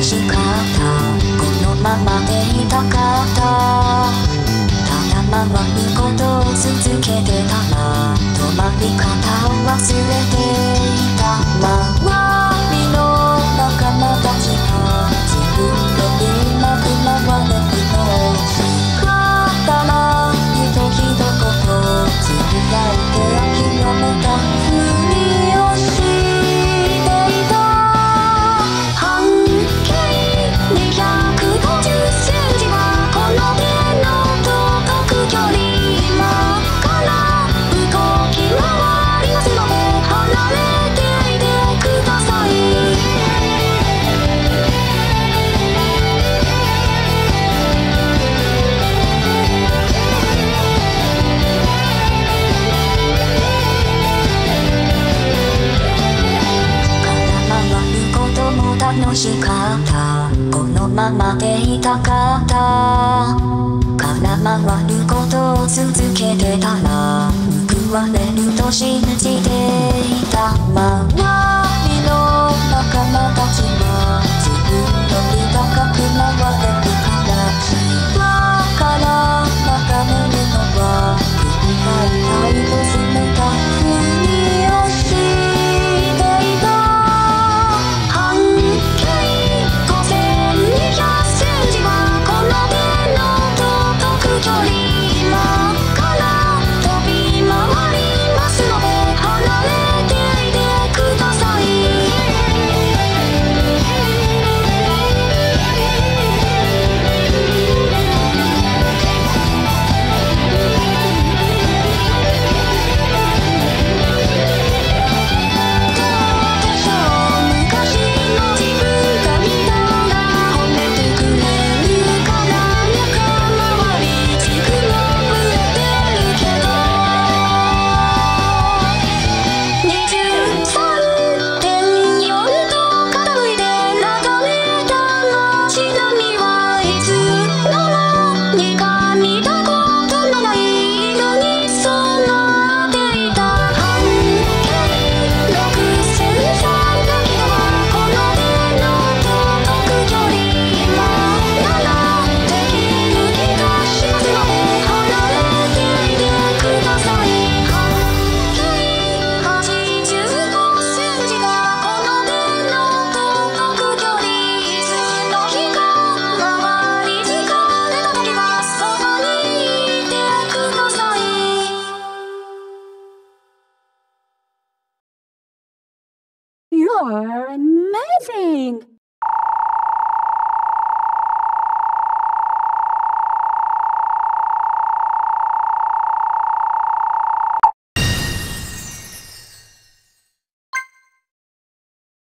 しかった。このままでいたかった。ただ回ることを続けてたら止まり方を忘れていた。周りの仲間たちが自分のうまく回れるのから一言つぶやいて諦めたふりをしていた。半径250センチはこの手の届く距離。今から動き回りますので離れていてください。楽しかった。このままでいたかった。から回ることを続けてたら報われると信じていた。周りの仲間たちが自分より高く回れるから今から眺めるのは繰り返いとすめたふりをしていた。 You're amazing!